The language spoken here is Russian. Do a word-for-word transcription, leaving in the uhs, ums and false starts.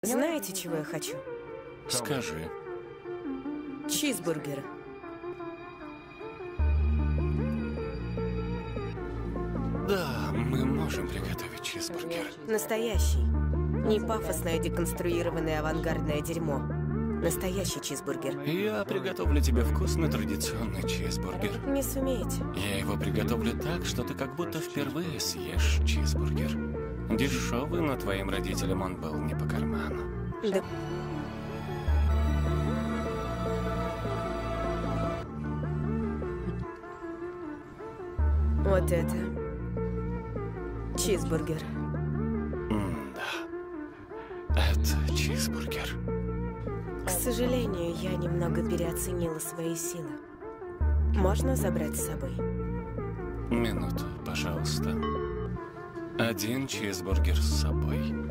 Знаете, чего я хочу? Скажи. Чизбургер. Да, мы можем приготовить чизбургер. Настоящий. Не пафосное деконструированное авангардное дерьмо. Настоящий чизбургер. Я приготовлю тебе вкусный традиционный чизбургер. Не сумеете. Я его приготовлю так, что ты как будто впервые съешь чизбургер. Дешевый, но твоим родителям он был не по карману. Да. Вот это. Чизбургер. М-да. Это чизбургер. К сожалению, я немного переоценила свои силы. Можно забрать с собой? Минуту, пожалуйста. Один чизбургер с собой.